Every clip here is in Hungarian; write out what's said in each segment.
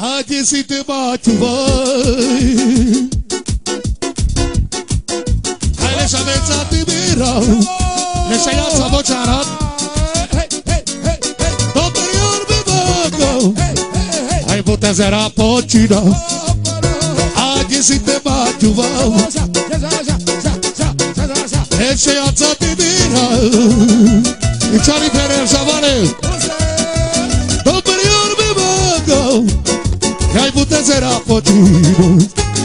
Ágyészítő bátyú vagy. És a vécátű bírra, és a játsza, bocsánat. Dobber jól bevagó, aj put ezer a pocsina. Ágyészítő bátyú vagy. És a játsza, bírra, és a riperel savanő. Dobber jól bevagó, aj put ezer a pocsina.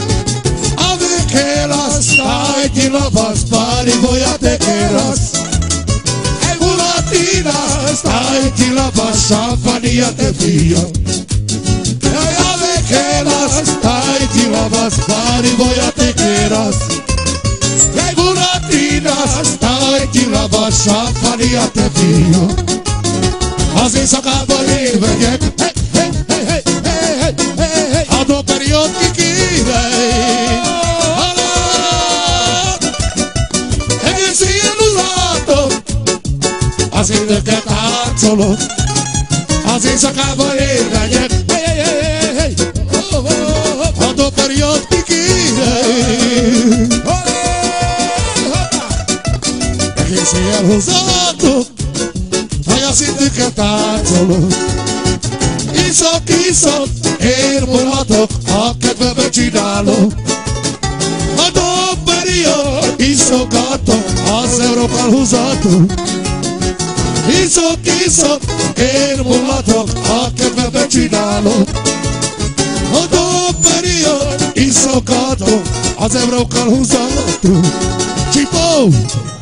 Stai ti la vas pari voy a te queras Mulatina stai ti la vas champagne te fia Ave que las stai ti la vas pari voy a te queras Mulatina stai ti la vas champagne te fia Az éjszakában évegyek A dobberiót kikívej Az időket átszolok, az éjszakában érvegyek, a dobberiót kikírej. Egész éjjel hozzátok, hogy az időket átszolok. Iszok, én mulatok, a kedvembe csinálok. A dobberiót iszogatok, az Európán húzatok. Iszok, én mulatok, a kedvembe csinálok. A dobberiót iszogatok, az Európán húzatok. Csipó!